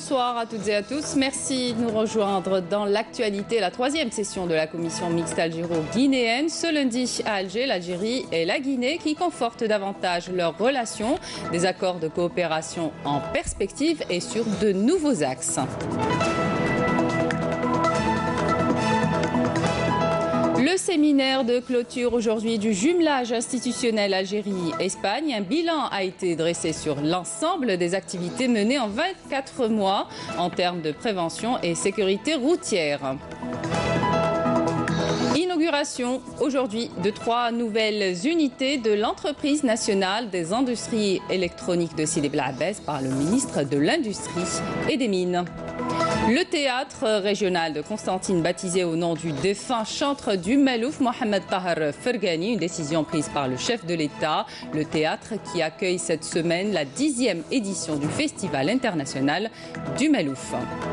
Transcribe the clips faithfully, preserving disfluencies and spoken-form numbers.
Bonsoir à toutes et à tous. Merci de nous rejoindre dans l'actualité, la troisième session de la commission mixte algéro-guinéenne. Ce lundi à Alger, l'Algérie et la Guinée qui confortent davantage leurs relations, des accords de coopération en perspective et sur de nouveaux axes. Le séminaire de clôture aujourd'hui du jumelage institutionnel Algérie-Espagne. Un bilan a été dressé sur l'ensemble des activités menées en vingt-quatre mois en termes de prévention et sécurité routière. Inauguration aujourd'hui de trois nouvelles unités de l'entreprise nationale des industries électroniques de Sidi Bel Abbès par le ministre de l'Industrie et des Mines. Le théâtre régional de Constantine, baptisé au nom du défunt chantre du Malouf, Mohamed Tahar Fergani, une décision prise par le chef de l'État. Le théâtre qui accueille cette semaine la dixième édition du Festival international du Malouf.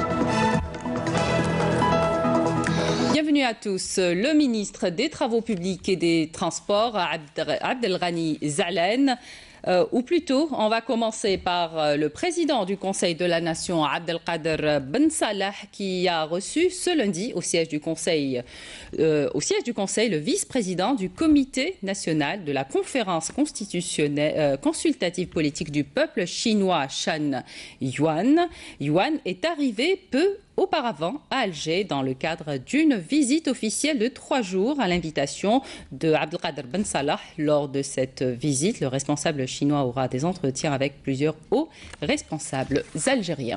Bienvenue à tous. Le ministre des Travaux publics et des Transports, Abdelghani Zalen, Euh, ou plutôt, on va commencer par euh, le président du Conseil de la Nation, Abdelkader Ben Salah, qui a reçu ce lundi au siège du Conseil, euh, au siège du Conseil le vice-président du Comité national de la conférence constitutionnelle, euh, consultative politique du peuple chinois, Shan Yuan. Yuan est arrivé peu auparavant à Alger dans le cadre d'une visite officielle de trois jours à l'invitation de Abdelkader Ben Salah. Lors de cette visite, le responsable chinois aura des entretiens avec plusieurs hauts responsables algériens.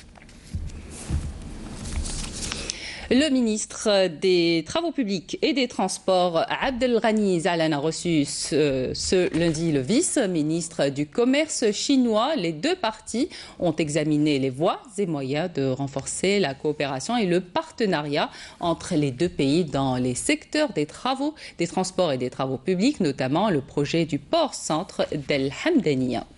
Le ministre des Travaux publics et des Transports, Abdelghani Zalen, a reçu ce, ce lundi le vice-ministre du Commerce chinois. Les deux parties ont examiné les voies et moyens de renforcer la coopération et le partenariat entre les deux pays dans les secteurs des travaux, des transports et des travaux publics, notamment le projet du port-centre d'El Hamdaniya.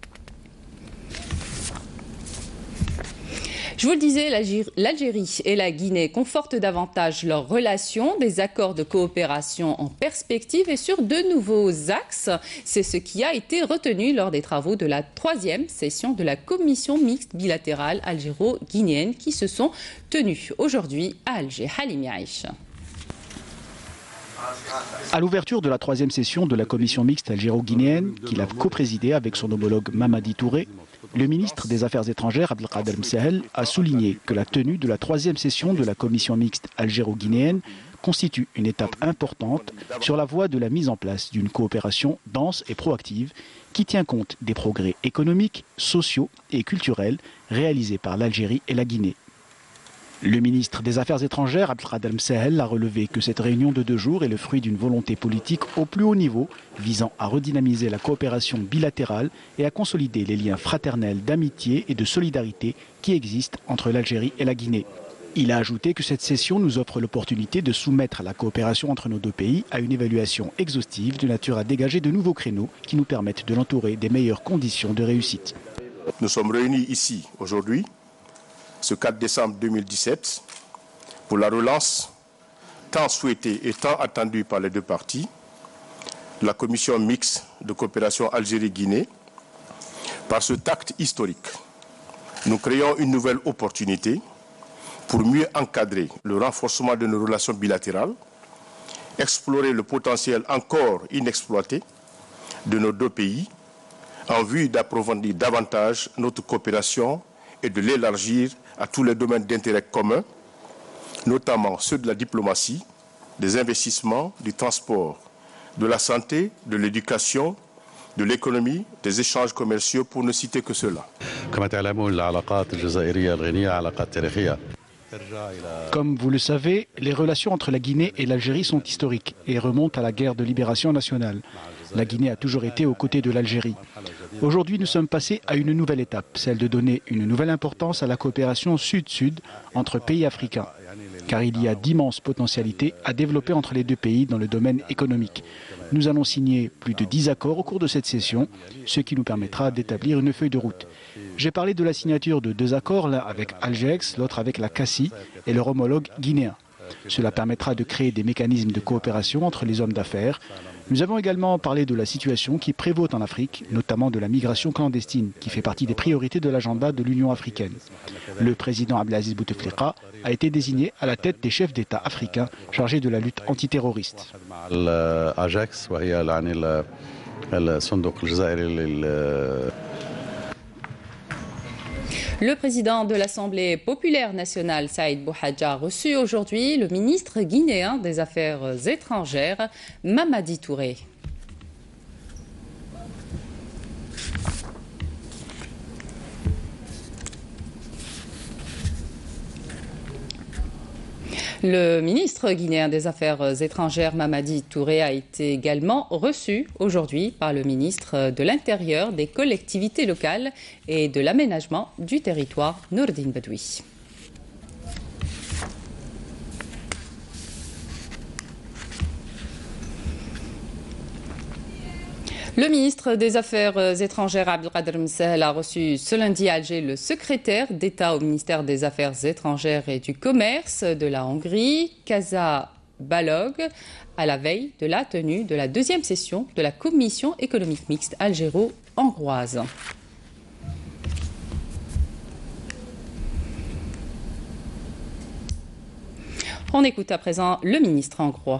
Je vous le disais, l'Algérie et la Guinée confortent davantage leurs relations, des accords de coopération en perspective et sur de nouveaux axes. C'est ce qui a été retenu lors des travaux de la troisième session de la commission mixte bilatérale algéro-guinéenne qui se sont tenus aujourd'hui à Alger. Halim Yaïch. À l'ouverture de la troisième session de la commission mixte algéro-guinéenne, qu'il a co-présidée avec son homologue Mamadi Touré, le ministre des Affaires étrangères, Abdelkader Msahel, a souligné que la tenue de la troisième session de la commission mixte algéro-guinéenne constitue une étape importante sur la voie de la mise en place d'une coopération dense et proactive qui tient compte des progrès économiques, sociaux et culturels réalisés par l'Algérie et la Guinée. Le ministre des Affaires étrangères, Abdelkader Msahel, a relevé que cette réunion de deux jours est le fruit d'une volonté politique au plus haut niveau visant à redynamiser la coopération bilatérale et à consolider les liens fraternels d'amitié et de solidarité qui existent entre l'Algérie et la Guinée. Il a ajouté que cette session nous offre l'opportunité de soumettre la coopération entre nos deux pays à une évaluation exhaustive de nature à dégager de nouveaux créneaux qui nous permettent de l'entourer des meilleures conditions de réussite. Nous sommes réunis ici aujourd'hui, ce quatre décembre deux mille dix-sept, pour la relance tant souhaitée et tant attendue par les deux parties, la commission mixte de coopération Algérie-Guinée. Par ce acte historique, nous créons une nouvelle opportunité pour mieux encadrer le renforcement de nos relations bilatérales, explorer le potentiel encore inexploité de nos deux pays en vue d'approfondir davantage notre coopération et de l'élargir à tous les domaines d'intérêt commun, notamment ceux de la diplomatie, des investissements, du transport, de la santé, de l'éducation, de l'économie, des échanges commerciaux, pour ne citer que cela. Comme vous le savez, les relations entre la Guinée et l'Algérie sont historiques et remontent à la guerre de libération nationale. La Guinée a toujours été aux côtés de l'Algérie. Aujourd'hui, nous sommes passés à une nouvelle étape, celle de donner une nouvelle importance à la coopération sud-sud entre pays africains. Car il y a d'immenses potentialités à développer entre les deux pays dans le domaine économique. Nous allons signer plus de dix accords au cours de cette session, ce qui nous permettra d'établir une feuille de route. J'ai parlé de la signature de deux accords, l'un avec Algex, l'autre avec la C A C I et leur homologue guinéen. Cela permettra de créer des mécanismes de coopération entre les hommes d'affaires. Nous avons également parlé de la situation qui prévaut en Afrique, notamment de la migration clandestine, qui fait partie des priorités de l'agenda de l'Union africaine. Le président Abdelaziz Bouteflika a été désigné à la tête des chefs d'État africains chargés de la lutte antiterroriste. Le président de l'Assemblée populaire nationale, Saïd Bouhadja, a reçu aujourd'hui le ministre guinéen des Affaires étrangères, Mamadi Touré. Le ministre guinéen des Affaires étrangères, Mamadi Touré, a été également reçu aujourd'hui par le ministre de l'Intérieur, des collectivités locales et de l'aménagement du territoire, Nourdine Bedoui. Le ministre des Affaires étrangères, Abdelkader Msahel, a reçu ce lundi à Alger le secrétaire d'État au ministère des Affaires étrangères et du Commerce de la Hongrie, Kaza Balog, à la veille de la tenue de la deuxième session de la Commission économique mixte algéro-hongroise. On écoute à présent le ministre hongrois.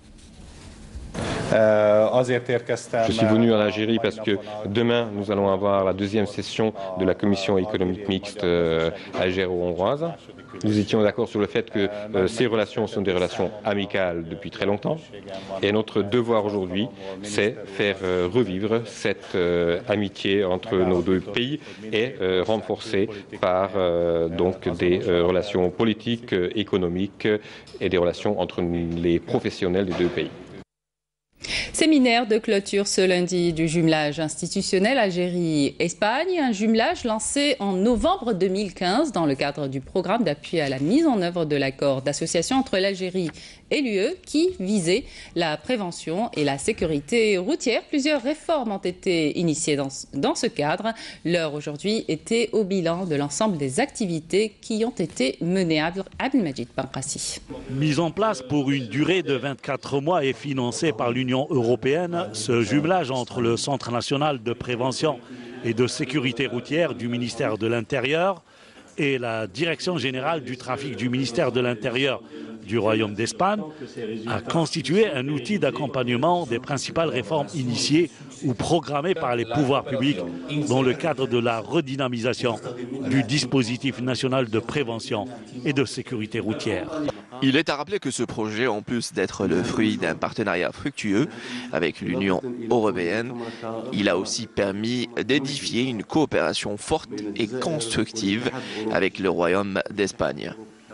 Je suis venu en Algérie parce que demain, nous allons avoir la deuxième session de la Commission économique mixte euh, algéro-hongroise. Nous étions d'accord sur le fait que euh, ces relations sont des relations amicales depuis très longtemps. Et notre devoir aujourd'hui, c'est faire euh, revivre cette euh, amitié entre nos deux pays et euh, renforcée par euh, donc des euh, relations politiques, euh, économiques et des relations entre les professionnels des deux pays. Séminaire de clôture ce lundi du jumelage institutionnel Algérie-Espagne, un jumelage lancé en novembre deux mille quinze dans le cadre du programme d'appui à la mise en œuvre de l'accord d'association entre l'Algérie et l'U E qui visait la prévention et la sécurité routière. Plusieurs réformes ont été initiées dans, dans ce cadre. L'heure aujourd'hui était au bilan de l'ensemble des activités qui ont été menées. Abdelmajid Banqassi. Mise en place pour une durée de vingt-quatre mois et financée par l'Union européenne, ce jumelage entre le Centre national de prévention et de sécurité routière du ministère de l'Intérieur et la Direction générale du trafic du ministère de l'Intérieur du Royaume d'Espagne a constitué un outil d'accompagnement des principales réformes initiées ou programmées par les pouvoirs publics dans le cadre de la redynamisation du dispositif national de prévention et de sécurité routière. Il est à rappeler que ce projet, en plus d'être le fruit d'un partenariat fructueux avec l'Union européenne, il a aussi permis d'édifier une coopération forte et constructive avec le Royaume d'Espagne.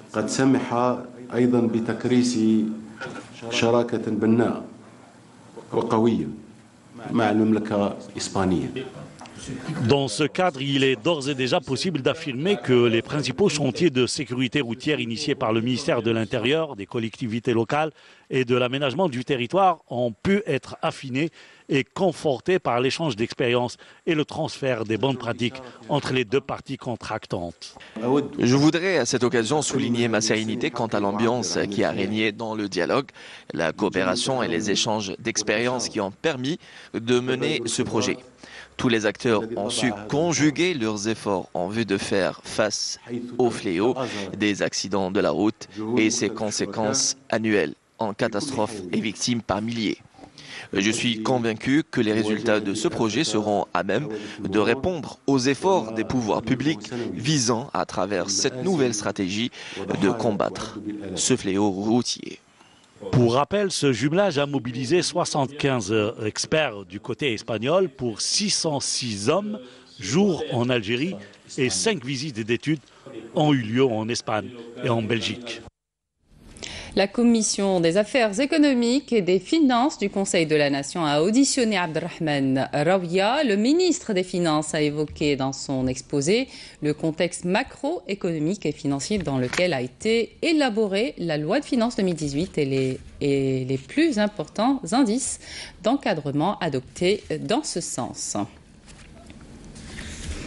Dans ce cadre, il est d'ores et déjà possible d'affirmer que les principaux chantiers de sécurité routière initiés par le ministère de l'Intérieur, des collectivités locales et de l'aménagement du territoire ont pu être affinés et confortés par l'échange d'expériences et le transfert des bonnes pratiques entre les deux parties contractantes. Je voudrais à cette occasion souligner ma sérénité quant à l'ambiance qui a régné dans le dialogue, la coopération et les échanges d'expériences qui ont permis de mener ce projet. Tous les acteurs ont su conjuguer leurs efforts en vue de faire face au fléau des accidents de la route et ses conséquences annuelles en catastrophes et victimes par milliers. Je suis convaincu que les résultats de ce projet seront à même de répondre aux efforts des pouvoirs publics visant à travers cette nouvelle stratégie de combattre ce fléau routier. Pour rappel, ce jumelage a mobilisé soixante-quinze experts du côté espagnol pour six cent six hommes, jours en Algérie et cinq visites d'études ont eu lieu en Espagne et en Belgique. La Commission des affaires économiques et des finances du Conseil de la Nation a auditionné Abdelrahman Rawia. Le ministre des Finances a évoqué dans son exposé le contexte macroéconomique et financier dans lequel a été élaborée la loi de finances deux mille dix-huit et les, et les plus importants indices d'encadrement adoptés dans ce sens.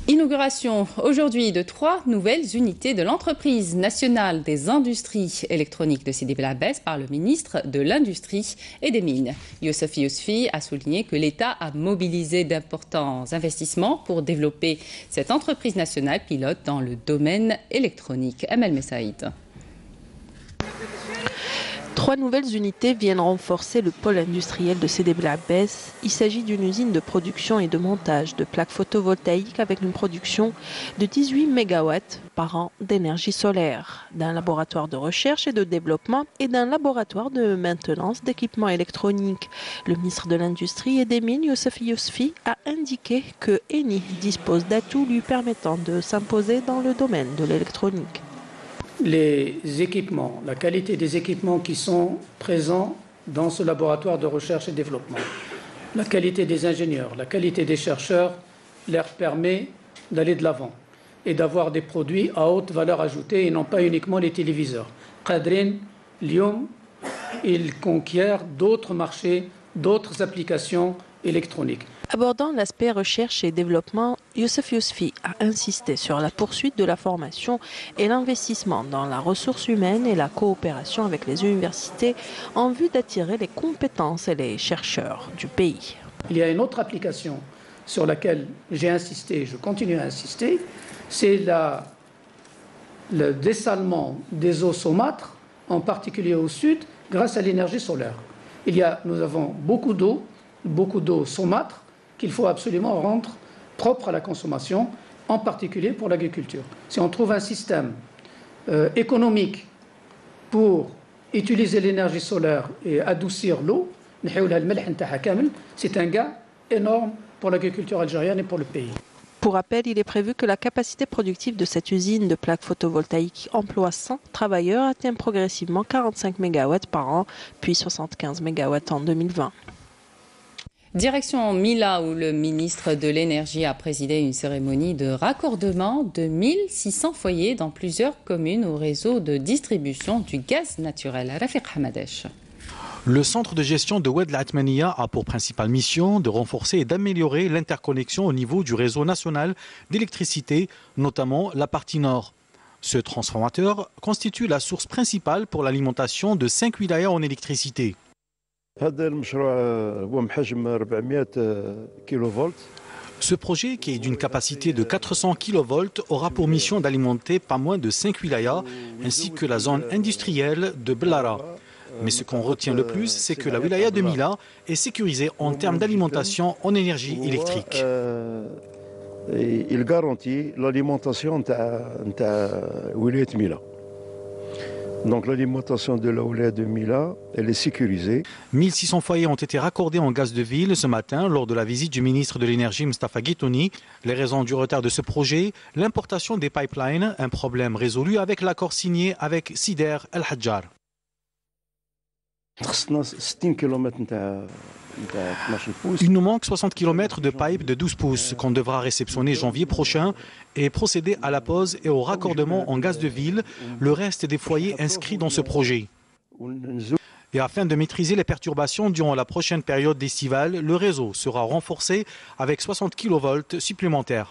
Inauguration aujourd'hui de trois nouvelles unités de l'entreprise nationale des industries électroniques de Sidi Bel Abbès par le ministre de l'Industrie et des Mines. Youssef Yousfi a souligné que l'État a mobilisé d'importants investissements pour développer cette entreprise nationale pilote dans le domaine électronique. Amel Messaïd. Trois nouvelles unités viennent renforcer le pôle industriel de Sidi Bel Abbès. Il s'agit d'une usine de production et de montage de plaques photovoltaïques avec une production de dix-huit mégawatts par an d'énergie solaire, d'un laboratoire de recherche et de développement et d'un laboratoire de maintenance d'équipements électroniques. Le ministre de l'Industrie et des Mines, Youssef Yousfi, a indiqué que Eni dispose d'atouts lui permettant de s'imposer dans le domaine de l'électronique. Les équipements, la qualité des équipements qui sont présents dans ce laboratoire de recherche et développement, la qualité des ingénieurs, la qualité des chercheurs leur permet d'aller de l'avant et d'avoir des produits à haute valeur ajoutée et non pas uniquement les téléviseurs. Qadrin, Lyon, il conquiert d'autres marchés, d'autres applications électroniques. Abordant l'aspect recherche et développement, Youssef Yousfi a insisté sur la poursuite de la formation et l'investissement dans la ressource humaine et la coopération avec les universités en vue d'attirer les compétences et les chercheurs du pays. Il y a une autre application sur laquelle j'ai insisté, je continue à insister, c'est la, le dessalement des eaux saumâtres, en particulier au sud, grâce à l'énergie solaire. Il y a, nous avons beaucoup d'eau, beaucoup d'eau saumâtre, qu'il faut absolument rendre propre à la consommation, en particulier pour l'agriculture. Si on trouve un système euh, économique pour utiliser l'énergie solaire et adoucir l'eau, c'est un gain énorme pour l'agriculture algérienne et pour le pays. Pour rappel, il est prévu que la capacité productive de cette usine de plaques photovoltaïques qui emploie cent travailleurs atteint progressivement quarante-cinq mégawatts par an, puis soixante-quinze mégawatts en deux mille vingt. Direction Mila, où le ministre de l'Énergie a présidé une cérémonie de raccordement de mille six cents foyers dans plusieurs communes au réseau de distribution du gaz naturel. Rafiq Hamadesh. Le centre de gestion de Oued l'Atmaniya a pour principale mission de renforcer et d'améliorer l'interconnexion au niveau du réseau national d'électricité, notamment la partie nord. Ce transformateur constitue la source principale pour l'alimentation de cinq wilayas en électricité. Ce projet, qui est d'une capacité de quatre cents kilovolts, aura pour mission d'alimenter pas moins de cinq wilayas, ainsi que la zone industrielle de Bellara. Mais ce qu'on retient le plus, c'est que la wilaya de Mila est sécurisée en termes d'alimentation en énergie électrique. Il garantit l'alimentation de la wilaya de Mila. Donc l'alimentation de la wilaya de Mila, elle est sécurisée. mille six cents foyers ont été raccordés en gaz de ville ce matin lors de la visite du ministre de l'Énergie Mustafa Guitouni. Les raisons du retard de ce projet, l'importation des pipelines, un problème résolu avec l'accord signé avec Sider El Hadjar. Il nous manque soixante kilomètres de pipes de douze pouces qu'on devra réceptionner janvier prochain et procéder à la pose et au raccordement en gaz de ville, le reste des foyers inscrits dans ce projet. Et afin de maîtriser les perturbations durant la prochaine période estivale, le réseau sera renforcé avec soixante kilovolts supplémentaires.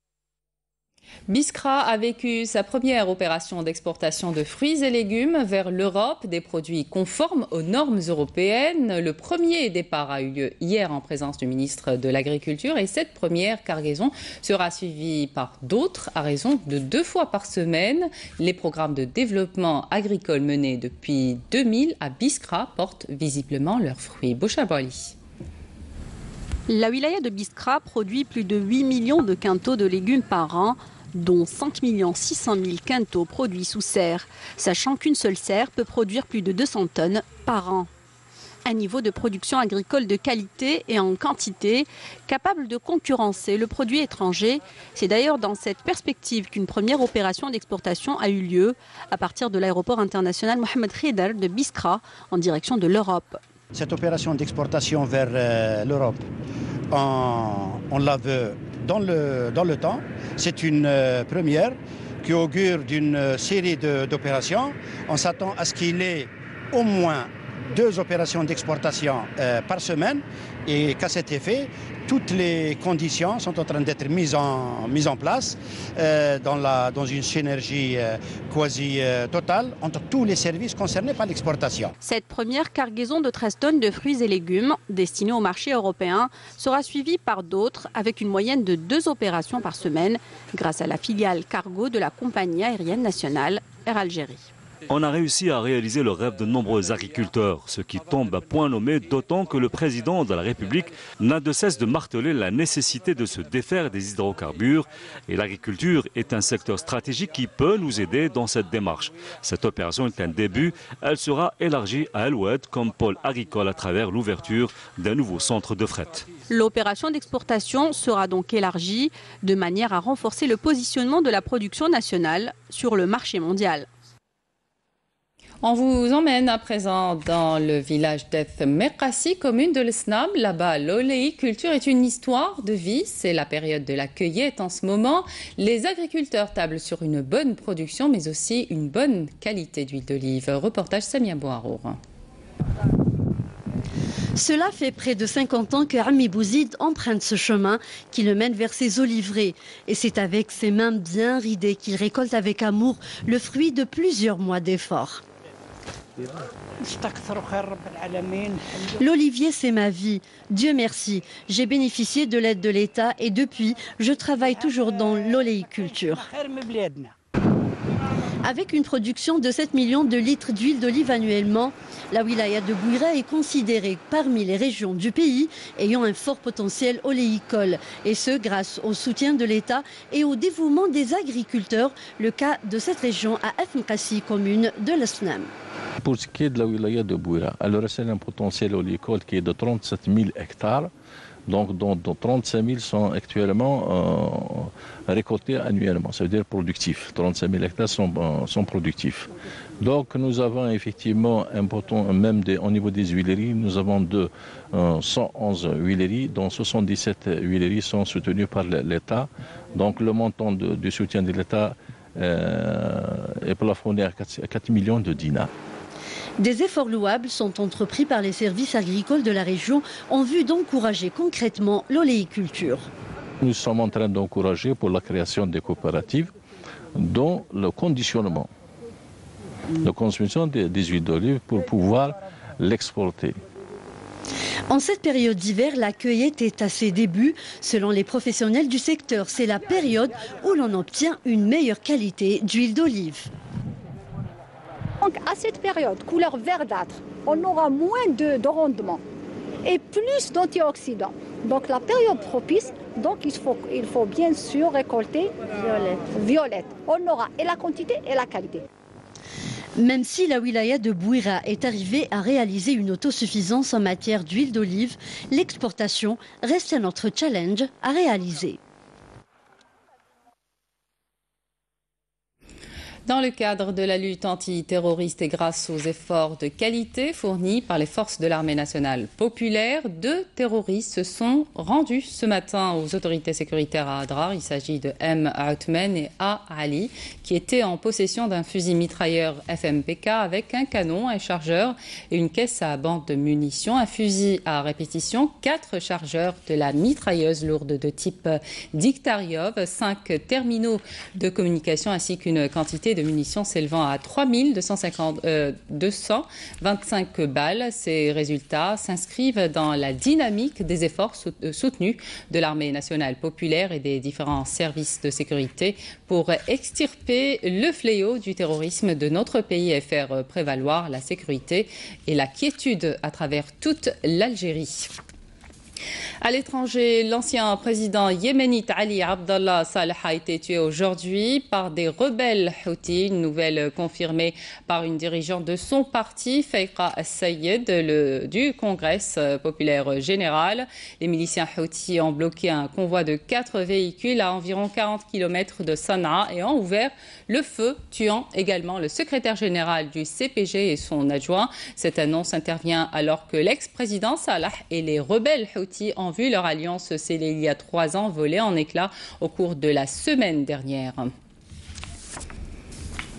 Biskra a vécu sa première opération d'exportation de fruits et légumes vers l'Europe, des produits conformes aux normes européennes. Le premier départ a eu lieu hier en présence du ministre de l'Agriculture et cette première cargaison sera suivie par d'autres à raison de deux fois par semaine. Les programmes de développement agricole menés depuis deux mille à Biskra portent visiblement leurs fruits. Bouchabali. La wilaya de Biskra produit plus de huit millions de quintaux de légumes par an, dont cinq millions six cent mille quintaux produits sous serre, sachant qu'une seule serre peut produire plus de deux cents tonnes par an. Un niveau de production agricole de qualité et en quantité, capable de concurrencer le produit étranger. C'est d'ailleurs dans cette perspective qu'une première opération d'exportation a eu lieu à partir de l'aéroport international Mohamed Khidr de Biskra en direction de l'Europe. Cette opération d'exportation vers euh, l'Europe, on, on la veut dans le, dans le temps. C'est une euh, première qui augure d'une série d'opérations. On s'attend à ce qu'il y ait au moins deux opérations d'exportation euh, par semaine et qu'à cet effet, toutes les conditions sont en train d'être mises en, mises en place euh, dans, la, dans une synergie euh, quasi euh, totale entre tous les services concernés par l'exportation. Cette première cargaison de treize tonnes de fruits et légumes destinée au marché européen sera suivie par d'autres avec une moyenne de deux opérations par semaine grâce à la filiale cargo de la compagnie aérienne nationale Air Algérie. On a réussi à réaliser le rêve de nombreux agriculteurs, ce qui tombe à point nommé, d'autant que le président de la République n'a de cesse de marteler la nécessité de se défaire des hydrocarbures. Et l'agriculture est un secteur stratégique qui peut nous aider dans cette démarche. Cette opération est un début, elle sera élargie à El Oued comme pôle agricole à travers l'ouverture d'un nouveau centre de fret. L'opération d'exportation sera donc élargie de manière à renforcer le positionnement de la production nationale sur le marché mondial. On vous emmène à présent dans le village d'Eth Merqassi, commune de l'Snam. Là-bas, l'oléiculture est une histoire de vie. C'est la période de la cueillette en ce moment. Les agriculteurs tablent sur une bonne production, mais aussi une bonne qualité d'huile d'olive. Reportage Samia Bouharour. Cela fait près de cinquante ans que Ami Bouzid emprunte ce chemin qui le mène vers ses oliveraies. Et c'est avec ses mains bien ridées qu'il récolte avec amour le fruit de plusieurs mois d'efforts. L'olivier, c'est ma vie. Dieu merci. J'ai bénéficié de l'aide de l'État et depuis, je travaille toujours dans l'oléiculture. Avec une production de sept millions de litres d'huile d'olive annuellement, la wilaya de Bouira est considérée parmi les régions du pays ayant un fort potentiel oléicole. Et ce, grâce au soutien de l'État et au dévouement des agriculteurs. Le cas de cette région à Eth Merqassi, commune de l'Snam. Pour ce qui est de la wilaya de Bouira, elle recèle un potentiel oléicole qui est de trente-sept mille hectares. Donc, dont, dont trente-cinq mille sont actuellement euh, récoltés annuellement, ça veut dire productifs. trente-cinq mille hectares sont, euh, sont productifs. Donc, nous avons effectivement un potent, même des, au niveau des huileries, nous avons de, euh, cent onze huileries, dont soixante-dix-sept huileries sont soutenues par l'État. Donc, le montant de, du soutien de l'État euh, est plafonné à quatre millions de dinars. Des efforts louables sont entrepris par les services agricoles de la région en vue d'encourager concrètement l'oléiculture. Nous sommes en train d'encourager pour la création des coopératives dont le conditionnement, la consommation des, des huiles d'olive pour pouvoir l'exporter. En cette période d'hiver, la cueillette est à ses débuts. Selon les professionnels du secteur, c'est la période où l'on obtient une meilleure qualité d'huile d'olive. Donc à cette période, couleur verdâtre, on aura moins de, de rendement et plus d'antioxydants. Donc la période propice, donc il faut, il faut bien sûr récolter violette. violette. On aura et la quantité et la qualité. Même si la wilaya de Bouira est arrivée à réaliser une autosuffisance en matière d'huile d'olive, l'exportation reste un autre challenge à réaliser. Dans le cadre de la lutte antiterroriste et grâce aux efforts de qualité fournis par les forces de l'armée nationale populaire, deux terroristes se sont rendus ce matin aux autorités sécuritaires à Adrar. Il s'agit de M. Othman et A. Ali, qui étaient en possession d'un fusil mitrailleur F M P K avec un canon, un chargeur et une caisse à bande de munitions, un fusil à répétition, quatre chargeurs de la mitrailleuse lourde de type Diktaryov, cinq terminaux de communication ainsi qu'une quantité de de munitions s'élevant à trois mille deux cent vingt-cinq balles. Ces résultats s'inscrivent dans la dynamique des efforts soutenus de l'armée nationale populaire et des différents services de sécurité pour extirper le fléau du terrorisme de notre pays et faire prévaloir la sécurité et la quiétude à travers toute l'Algérie. À l'étranger, l'ancien président yéménite Ali Abdallah Saleh a été tué aujourd'hui par des rebelles houthis, une nouvelle confirmée par une dirigeante de son parti, Faiqa Sayed, le, du Congrès populaire général. Les miliciens houthis ont bloqué un convoi de quatre véhicules à environ quarante kilomètres de Sanaa et ont ouvert le feu, tuant également le secrétaire général du C P G et son adjoint. Cette annonce intervient alors que l'ex-président Salah et les rebelles houthis ont vu leur alliance scellée il y a trois ans voler en éclats au cours de la semaine dernière.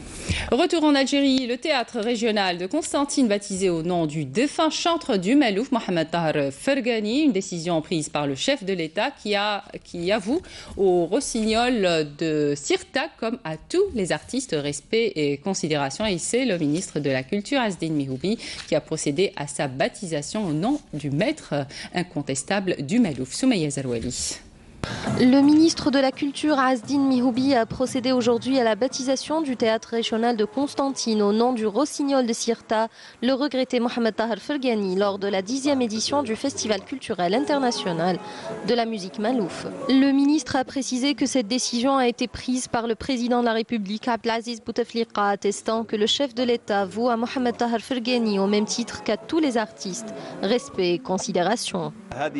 Retour en Algérie, le théâtre régional de Constantine, baptisé au nom du défunt chantre du Malouf, Mohamed Tahar Fergani, une décision prise par le chef de l'État qui, a, qui avoue au rossignol de Sirta, comme à tous les artistes, respect et considération. Et c'est le ministre de la Culture, Azdine Mihoubi, qui a procédé à sa baptisation au nom du maître incontestable du Malouf, Soumaïa Zarouali. Le ministre de la Culture, Azdine Mihoubi, a procédé aujourd'hui à la baptisation du théâtre régional de Constantine au nom du rossignol de Sirta, le regretté Mohamed Tahar Fergani, lors de la dixième édition du Festival culturel international de la musique Malouf. Le ministre a précisé que cette décision a été prise par le président de la République, Abdelaziz Bouteflika, attestant que le chef de l'État voue à Mohamed Tahar Fergani au même titre qu'à tous les artistes, respect et considération.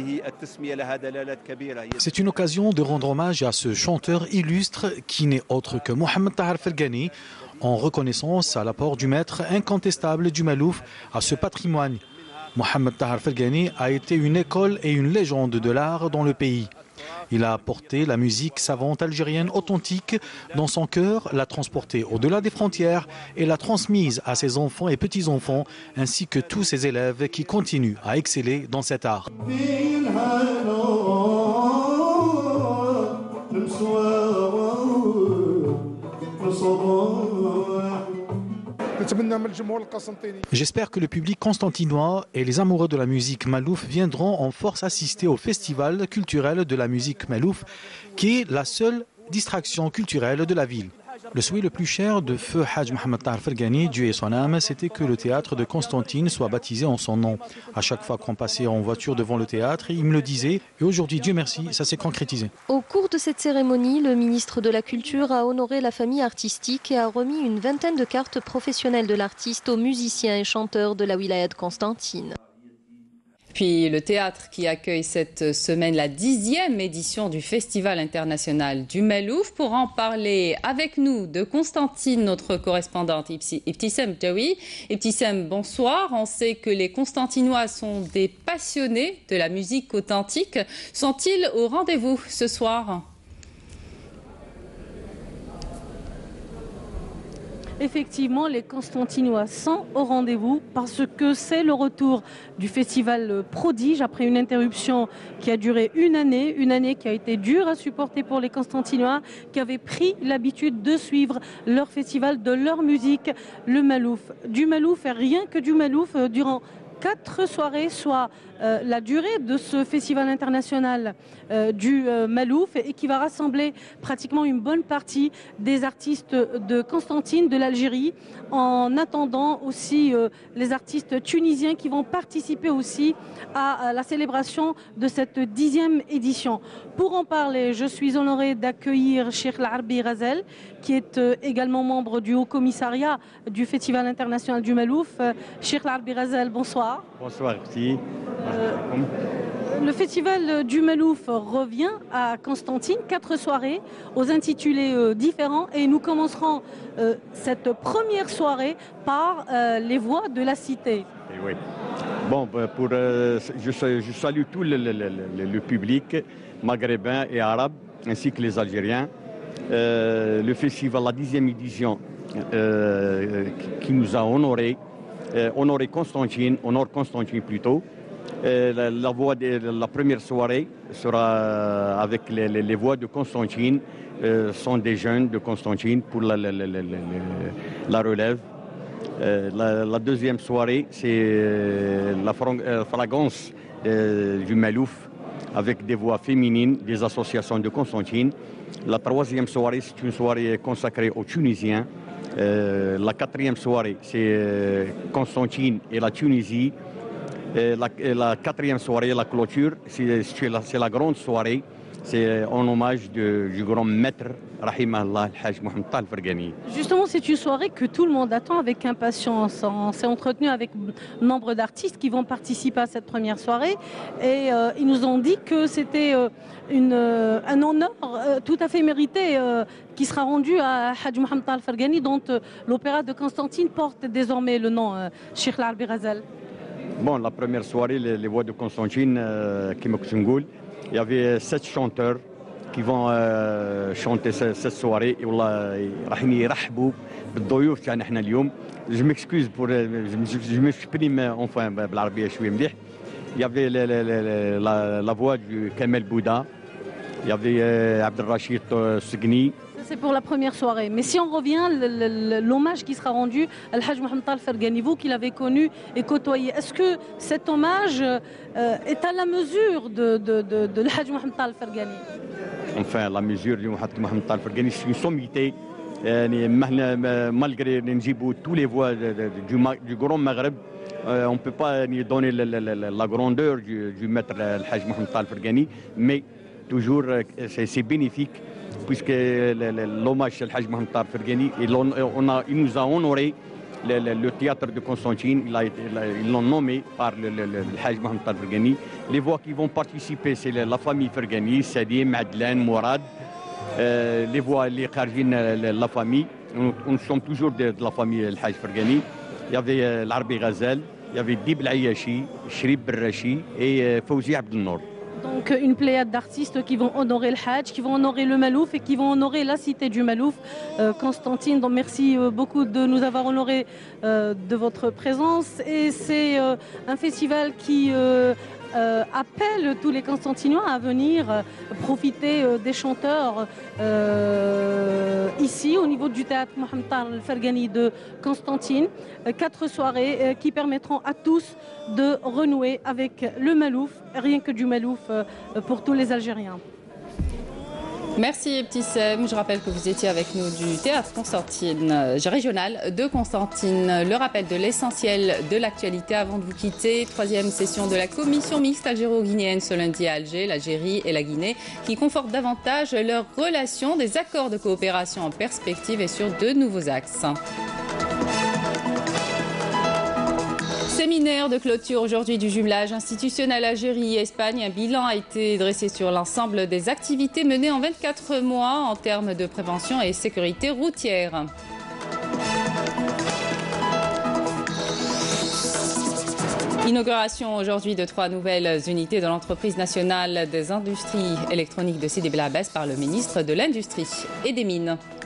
C'est une occasion de rendre hommage à ce chanteur illustre qui n'est autre que Mohamed Tahar Fergani, en reconnaissance à l'apport du maître incontestable du Malouf à ce patrimoine. Mohamed Tahar Fergani a été une école et une légende de l'art dans le pays. Il a apporté la musique savante algérienne authentique dans son cœur, l'a transportée au-delà des frontières et l'a transmise à ses enfants et petits-enfants, ainsi que tous ses élèves qui continuent à exceller dans cet art. J'espère que le public constantinois et les amoureux de la musique Malouf viendront en force assister au festival culturel de la musique Malouf, qui est la seule distraction culturelle de la ville. Le souhait le plus cher de feu Haj Mohamed Tahar Fergani, Dieu et son âme, c'était que le théâtre de Constantine soit baptisé en son nom. À chaque fois qu'on passait en voiture devant le théâtre, il me le disait. Et aujourd'hui, Dieu merci, ça s'est concrétisé. Au cours de cette cérémonie, le ministre de la Culture a honoré la famille artistique et a remis une vingtaine de cartes professionnelles de l'artiste aux musiciens et chanteurs de la wilaya de Constantine. Puis le théâtre qui accueille cette semaine la dixième édition du Festival international du Malouf. Pour en parler avec nous de Constantine, notre correspondante Ibtissem Bdaoui. Ibtissem, bonsoir. On sait que les Constantinois sont des passionnés de la musique authentique. Sont-ils au rendez-vous ce soir ? Effectivement, les Constantinois sont au rendez-vous parce que c'est le retour du festival Prodige après une interruption qui a duré une année, une année qui a été dure à supporter pour les Constantinois qui avaient pris l'habitude de suivre leur festival, de leur musique, le Malouf. Du Malouf et rien que du Malouf durant quatre soirées, soit euh, la durée de ce festival international euh, du euh, Malouf et qui va rassembler pratiquement une bonne partie des artistes de Constantine, de l'Algérie, en attendant aussi euh, les artistes tunisiens qui vont participer aussi à, à la célébration de cette dixième édition. Pour en parler, je suis honorée d'accueillir Cheikh Larbi Razel, qui est euh, également membre du Haut Commissariat du Festival international du Malouf. Euh, Cheikh Larbi Razel, bonsoir. Bonsoir, petit. Euh, le festival du Malouf revient à Constantine, quatre soirées aux intitulés euh, différents et nous commencerons euh, cette première soirée par euh, les voix de la cité. Et oui. Bon, pour, euh, je, je salue tout le, le, le, le public maghrébin et arabe ainsi que les Algériens. Euh, le festival, la dixième édition euh, qui nous a honorés. Euh, honorer Constantine, honore Constantine plutôt. Euh, la, la, voix de, la première soirée sera avec les, les, les voix de Constantine, euh, sont des jeunes de Constantine pour la, la, la, la, la relève. Euh, la, la deuxième soirée, c'est euh, la euh, fragrance euh, du Malouf avec des voix féminines des associations de Constantine. La troisième soirée, c'est une soirée consacrée aux Tunisiens. Euh, la quatrième soirée, c'est euh, Constantine et la Tunisie. Euh, la, la quatrième soirée, la clôture, c'est la, la grande soirée. C'est en hommage de, du grand maître, Rahimahullah, Al-Hajj Mohamed Tahar Fergani. Justement, c'est une soirée que tout le monde attend avec impatience. On s'est entretenu avec nombre d'artistes qui vont participer à cette première soirée. Et euh, ils nous ont dit que c'était euh, euh, un honneur euh, tout à fait mérité euh, qui sera rendu à Hajj Mohamed Tahar Fergani, dont euh, l'opéra de Constantine porte désormais le nom, euh, Cheikh Larbi Razel. Bon, la première soirée, les, les voix de Constantine, euh, Kim Oksungoul. Il y avait sept chanteurs qui vont euh, chanter cette, cette soirée. Et والله راح يرحبوا بالضيوف تاعنا احنا اليوم. Je m'excuse pour je m'exprime enfin بالعربية شوية مليح. Il y avait la, la, la, la, la voix du Kamel Bouda. Il y avait euh, Abdelrachid Segni. C'est pour la première soirée. Mais si on revient, l'hommage qui sera rendu à Al-Hajj Mohamed Tal Farghani, vous qui l'avez connu et côtoyé, est-ce que cet hommage euh, est à la mesure de, de, de, de Al-Hajj Mohamed Tal Farghani? Enfin, la mesure du Mohamed Tal Farghani, c'est une sommité. Malgré tous les voix du, du Grand Maghreb, euh, on ne peut pas donner la, la, la, la grandeur du, du maître Al-Hajj Mohamed Tal Farghani, mais toujours c'est bénéfique, puisque l'hommage à Al-Hajj Mohamed Tal Farghani, il, il nous a honoré le, le, le théâtre de Constantine, ils l'ont nommé par le, le, le, Al-Hajj Mohamed Tal Farghani. Les voix qui vont participer, c'est la famille Farghani, Salim, Adlan, Mourad, euh, les voix, les kharjin, la famille. Nous, nous sommes toujours de, de la famille Al-Hajj Farghani. Il y avait euh, l'Arbi Ghazal, il y avait Dib Al-Ayashi, Shrib Berrachi et euh, Fawzi Abdelnour. Donc une pléiade d'artistes qui vont honorer le Hajj, qui vont honorer le Malouf et qui vont honorer la cité du Malouf. Euh, Constantine, donc merci beaucoup de nous avoir honorés euh, de votre présence. Et c'est euh, un festival qui euh, euh, appelle tous les Constantinois à venir euh, profiter euh, des chanteurs euh, ici au niveau du théâtre Mohamed Tal Farghani de Constantine. Euh, quatre soirées euh, qui permettront à tous de renouer avec le Malouf, rien que du Malouf euh, pour tous les Algériens. Merci Ebtissem. Je rappelle que vous étiez avec nous du théâtre Constantine euh, régional de Constantine. Le rappel de l'essentiel de l'actualité avant de vous quitter. Troisième session de la commission mixte algéro-guinéenne ce lundi à Alger, l'Algérie et la Guinée qui confortent davantage leurs relations, des accords de coopération en perspective et sur de nouveaux axes. Séminaire de clôture aujourd'hui du jumelage institutionnel Algérie-Espagne. Un bilan a été dressé sur l'ensemble des activités menées en vingt-quatre mois en termes de prévention et sécurité routière. Inauguration aujourd'hui de trois nouvelles unités de l'entreprise nationale des industries électroniques de Sidi Bel Abbès par le ministre de l'Industrie et des Mines.